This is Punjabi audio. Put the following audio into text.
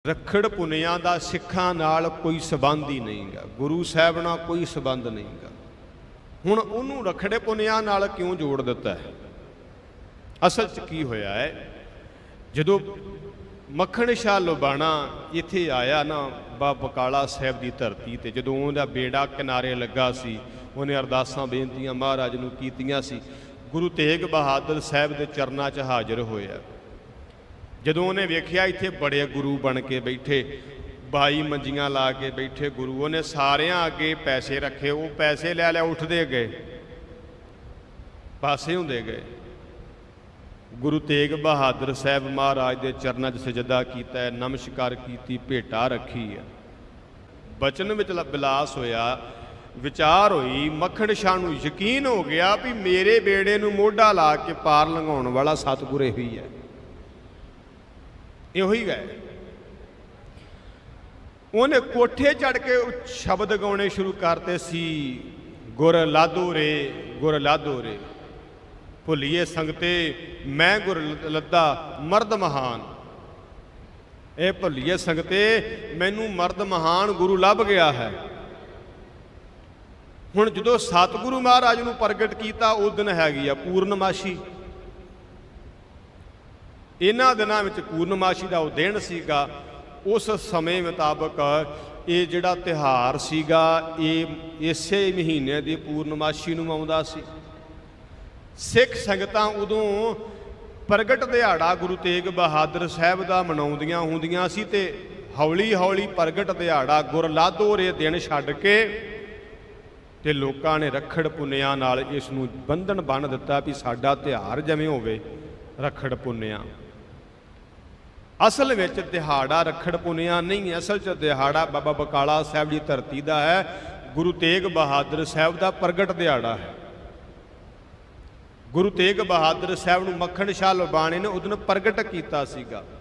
ਰੱਖੜ ਪੁੰਨਿਆਂ ਦਾ ਸਿੱਖਾਂ ਨਾਲ ਕੋਈ ਸਬੰਧ ਹੀ ਨਹੀਂਗਾ, ਗੁਰੂ ਸਾਹਿਬ ਨਾਲ ਕੋਈ ਸਬੰਧ ਨਹੀਂਗਾ। ਹੁਣ ਉਹਨੂੰ ਰੱਖੜੇ ਪੁੰਨਿਆਂ ਨਾਲ ਕਿਉਂ ਜੋੜ ਦਿੱਤਾ ਹੈ? ਅਸਲ 'ਚ ਕੀ ਹੋਇਆ ਹੈ, ਜਦੋਂ ਮੱਖਣ ਸ਼ਾਹ ਲੋਬਾਣਾ ਇੱਥੇ ਆਇਆ ਨਾ ਬਾਬਾ ਬਕਾਲਾ ਸਾਹਿਬ ਦੀ ਧਰਤੀ 'ਤੇ, ਜਦੋਂ ਉਹਦਾ ਬੇੜਾ ਕਿਨਾਰੇ ਲੱਗਾ ਸੀ, ਉਹਨੇ ਅਰਦਾਸਾਂ ਬੇਨਤੀਆਂ ਮਹਾਰਾਜ ਨੂੰ ਕੀਤੀਆਂ ਸੀ। ਗੁਰੂ ਤੇਗ ਬਹਾਦਰ ਸਾਹਿਬ ਦੇ ਚਰਨਾਂ 'ਚ ਹਾਜ਼ਰ ਹੋਇਆ। ਜਦੋਂ ਉਹਨੇ ਵੇਖਿਆ ਇੱਥੇ ਬੜੇ ਗੁਰੂ ਬਣ ਕੇ ਬੈਠੇ, 22 ਮੰਜੀਆਂ ਲਾ ਕੇ ਬੈਠੇ ਗੁਰੂ, ਉਹਨੇ ਸਾਰਿਆਂ ਅੱਗੇ ਪੈਸੇ ਰੱਖੇ। ਉਹ ਪੈਸੇ ਲੈ ਲਿਆ, ਉੱਠਦੇ ਗਏ, ਪਾਸੇ ਹੁੰਦੇ ਗਏ। ਗੁਰੂ ਤੇਗ ਬਹਾਦਰ ਸਾਹਿਬ ਮਹਾਰਾਜ ਦੇ ਚਰਨਾਂ 'ਚ ਸਜਦਾ ਕੀਤਾ, ਨਮਸਕਾਰ ਕੀਤੀ, ਭੇਟਾ ਰੱਖੀ ਹੈ। ਬਚਨ ਵਿੱਚ ਬਿਲਾਸ ਹੋਇਆ, ਵਿਚਾਰ ਹੋਈ। ਮੱਖਣ ਸ਼ਾਹ ਨੂੰ ਯਕੀਨ ਹੋ ਗਿਆ ਵੀ ਮੇਰੇ ਬੇੜੇ ਨੂੰ ਮੋਢਾ ਲਾ ਕੇ ਪਾਰ ਲੰਘਾਉਣ ਵਾਲਾ ਸਤਿਗੁਰ ਇਹੀ ਹੈ, ਇਹੋ ਹੀ ਗਏ। ਉਹਨੇ ਕੋਠੇ ਚੜ੍ਹ ਕੇ ਸ਼ਬਦ ਗਾਉਣੇ ਸ਼ੁਰੂ ਕਰਤੇ ਸੀ, ਗੁਰ ਲਾਧੋ ਰੇ, ਗੁਰ ਲਾਧੋ ਰੇ, ਭੁੱਲੀਏ ਸੰਗਤੇ ਮੈਂ ਗੁਰ ਲੱਦਾ ਮਰਦ ਮਹਾਨ। ਇਹ ਭੁੱਲੀਏ ਸੰਗਤੇ ਮੈਨੂੰ ਮਰਦ ਮਹਾਨ ਗੁਰੂ ਲੱਭ ਗਿਆ ਹੈ। ਹੁਣ ਜਦੋਂ ਸਤਿਗੁਰੂ ਮਹਾਰਾਜ ਨੂੰ ਪ੍ਰਗਟ ਕੀਤਾ, ਉਸ ਦਿਨ ਹੈਗੀ ਆ ਪੂਰਨਮਾਸ਼ੀ। ਇਹਨਾਂ ਦਿਨਾਂ ਵਿੱਚ ਪੂਰਨਮਾਸ਼ੀ ਦਾ ਉਹ ਦਿਨ ਸੀਗਾ। ਉਸ ਸਮੇਂ ਮੁਤਾਬਕ ਇਹ ਜਿਹੜਾ ਤਿਉਹਾਰ ਸੀਗਾ, ਇਹ ਇਸੇ ਮਹੀਨੇ ਦੀ ਪੂਰਨਮਾਸ਼ੀ ਨੂੰ ਆਉਂਦਾ ਸੀ। ਸਿੱਖ ਸੰਗਤਾਂ ਉਦੋਂ ਪ੍ਰਗਟ ਦਿਹਾੜਾ ਗੁਰੂ ਤੇਗ ਬਹਾਦਰ ਸਾਹਿਬ ਦਾ ਮਨਾਉਂਦੀਆਂ ਹੁੰਦੀਆਂ ਸੀ, ਤੇ ਹੌਲੀ ਹੌਲੀ ਪ੍ਰਗਟ ਦਿਹਾੜਾ ਗੁਰ ਲਾਧੋ ਰੇ ਦਿਨ ਛੱਡ ਕੇ ਤੇ ਲੋਕਾਂ ਨੇ ਰੱਖੜ ਪੁੰਨਿਆਂ ਨਾਲ ਇਸ ਨੂੰ ਬੰਧਨ ਬੰਨ੍ਹ ਦਿੱਤਾ ਵੀ ਸਾਡਾ ਤਿਉਹਾਰ ਜਿਵੇਂ ਹੋਵੇ ਰੱਖੜ ਪੁੰਨਿਆਂ। ਅਸਲ ਵਿੱਚ ਦਿਹਾੜਾ ਰੱਖੜ ਪੁੰਨਿਆਂ ਨਹੀਂ, ਅਸਲ 'ਚ ਦਿਹਾੜਾ ਬਾਬਾ ਬਕਾਲਾ ਸਾਹਿਬ ਦੀ ਧਰਤੀ ਦਾ ਹੈ। ਗੁਰੂ ਤੇਗ ਬਹਾਦਰ ਸਾਹਿਬ ਦਾ ਪ੍ਰਗਟ ਦਿਹਾੜਾ ਹੈ। ਗੁਰੂ ਤੇਗ ਬਹਾਦਰ ਸਾਹਿਬ ਨੂੰ ਮੱਖਣ ਸ਼ਾਹ ਲੋਬਾਣੇ ਨੇ ਉਦੋਂ ਪ੍ਰਗਟ ਕੀਤਾ ਸੀਗਾ।